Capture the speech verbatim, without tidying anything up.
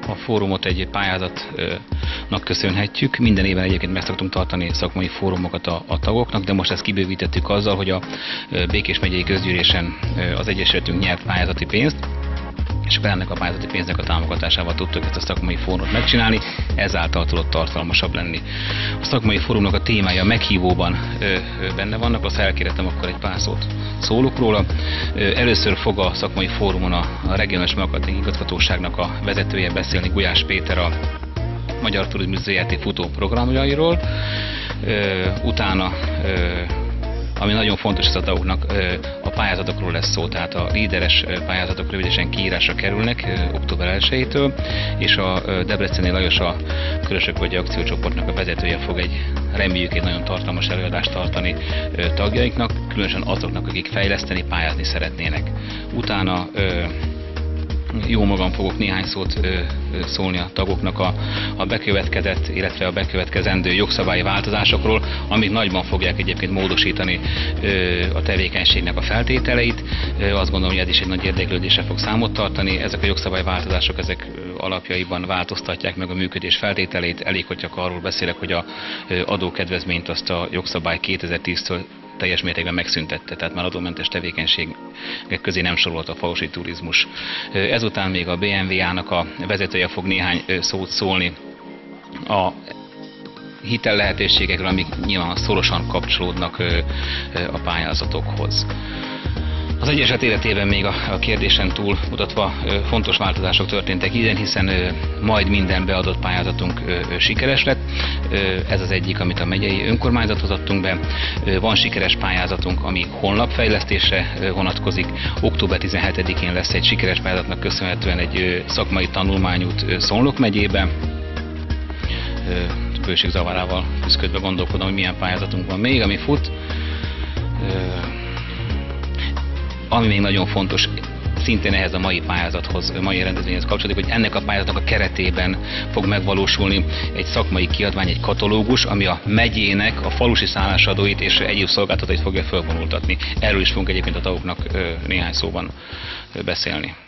A fórumot egy pályázatnak köszönhetjük. Minden évben egyébként meg szoktunk tartani szakmai fórumokat a, a tagoknak, de most ezt kibővítettük azzal, hogy a Békés megyei közgyűlésen az Egyesületünk nyert pályázati pénzt, és akkor ennek a pályázati pénznek a támogatásával tudtuk ezt a szakmai fórumot megcsinálni, ezáltal tudott tartalmasabb lenni. A szakmai fórumnak a témája a meghívóban ö, ö, benne vannak, azt elkérhetem, akkor egy pár szót szólok róla. Ö, először fog a szakmai fórumon a, a regionális marketing igazgatóságnak a vezetője beszélni, Gulyás Péter, a Magyar Turizmus Zé Er Té futó programjairól. Ö, utána ö, ami nagyon fontos ez a tagoknak, a pályázatokról lesz szó, tehát a líderes pályázatok rövidesen kiírásra kerülnek október elsejétől, és a Debreceni Lajos, a Körösök-völgyi akciócsoportnak a vezetője fog egy, reméljük, egy nagyon tartalmas előadást tartani tagjaiknak, különösen azoknak, akik fejleszteni, pályázni szeretnének. Utána jó magam fogok néhány szót ö, ö, szólni a tagoknak a, a bekövetkezett, illetve a bekövetkezendő jogszabályi változásokról, amik nagyban fogják egyébként módosítani ö, a tevékenységnek a feltételeit. Ö, azt gondolom, hogy ez is egy nagy érdeklődésre fog számot tartani. Ezek a jogszabályváltozások, ezek alapjaiban változtatják meg a működés feltételeit. Elég, hogy csak arról beszélek, hogy a ö, adókedvezményt azt a jogszabály kétezer-tíztől teljes mértékben megszüntette, tehát már adómentes tevékenység közé nem sorolt a falusi turizmus. Ezután még a bé em vé á-nak a vezetője fog néhány szót szólni a hitel lehetőségekről, amik nyilván szorosan kapcsolódnak a pályázatokhoz. Az Egyesület életében még a kérdésen túl mutatva fontos változások történtek idén, hiszen majd minden beadott pályázatunk sikeres lett. Ez az egyik, amit a megyei önkormányzathoz adtunk be. Van sikeres pályázatunk, ami honlapfejlesztésre vonatkozik. október tizenhetedikén lesz egy sikeres pályázatnak köszönhetően egy szakmai tanulmányút Szolnok megyébe. Bőségzavarával küzdködve gondolkodom, hogy milyen pályázatunk van még, ami fut. Ami még nagyon fontos, szintén ehhez a mai pályázathoz, a mai rendezvényhez kapcsolódik, hogy ennek a pályázatnak a keretében fog megvalósulni egy szakmai kiadvány, egy katalógus, ami a megyének a falusi szállásadóit és egyéb szolgáltatóit fogja felvonultatni. Erről is fogunk egyébként a tagoknak néhány szóban beszélni.